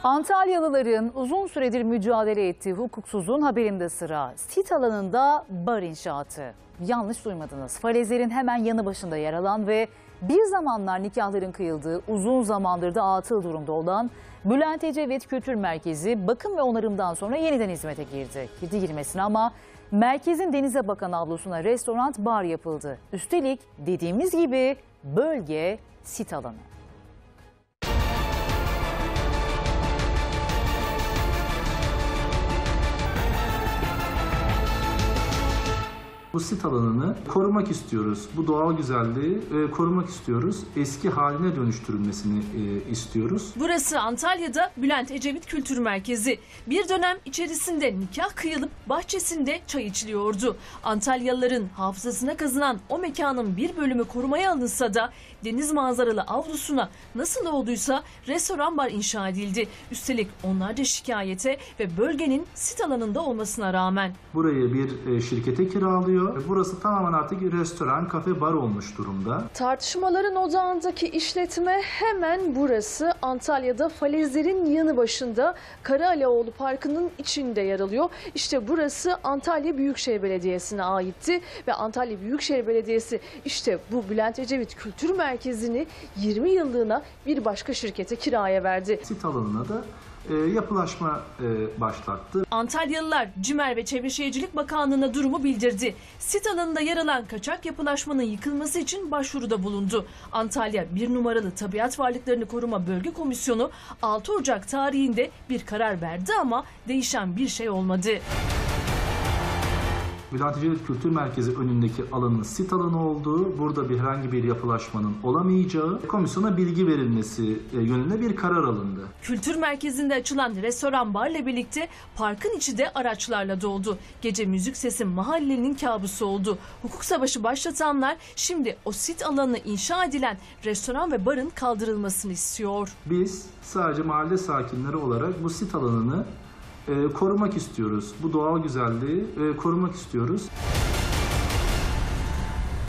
Antalyalıların uzun süredir mücadele ettiği hukuksuzluğun haberinde sıra. Sit alanında bar inşaatı. Yanlış duymadınız. Falezlerin hemen yanı başında yer alan ve bir zamanlar nikahların kıyıldığı, uzun zamandır da atıl durumda olan Bülent Ecevit Kültür Merkezi bakım ve onarımdan sonra yeniden hizmete girdi. Girmesine ama merkezin denize bakan avlusuna restoran, bar yapıldı. Üstelik dediğimiz gibi bölge sit alanı. Bu sit alanını korumak istiyoruz. Bu doğal güzelliği korumak istiyoruz. Eski haline dönüştürülmesini istiyoruz. Burası Antalya'da Bülent Ecevit Kültür Merkezi. Bir dönem içerisinde nikah kıyılıp bahçesinde çay içiliyordu. Antalyalıların hafızasına kazınan o mekanın bir bölümü korumaya alınsa da deniz manzaralı avlusuna nasıl olduysa restoran, bar inşa edildi. Üstelik onlarca şikayete ve bölgenin sit alanında olmasına rağmen. Burayı bir şirkete kiralıyor. Burası tamamen artık restoran, kafe, bar olmuş durumda. Tartışmaların odağındaki işletme hemen burası. Antalya'da Falezlerin yanı başında Karaalaoğlu Parkı'nın içinde yer alıyor. İşte burası Antalya Büyükşehir Belediyesi'ne aitti ve Antalya Büyükşehir Belediyesi işte bu Bülent Ecevit Kültür Merkezi'ni 20 yıllığına bir başka şirkete kiraya verdi. Sit alanına da yapılaşma başlattı. Antalyalılar CİMER ve Çevre Şehircilik Bakanlığı'na durumu bildirdi. Sit alanında yer alan kaçak yapılaşmanın yıkılması için başvuruda bulundu. Antalya 1 numaralı Tabiat Varlıklarını Koruma Bölge Komisyonu 6 Ocak tarihinde bir karar verdi ama değişen bir şey olmadı. Bülent Ecevit Kültür Merkezi önündeki alanın sit alanı olduğu, burada herhangi bir yapılaşmanın olamayacağı, komisyona bilgi verilmesi yönünde bir karar alındı. Kültür merkezinde açılan restoran, barla birlikte parkın içi de araçlarla doldu. Gece müzik sesi mahallenin kabusu oldu. Hukuk savaşı başlatanlar şimdi o sit alanına inşa edilen restoran ve barın kaldırılmasını istiyor. Biz sadece mahalle sakinleri olarak bu sit alanını korumak istiyoruz. Bu doğal güzelliği korumak istiyoruz.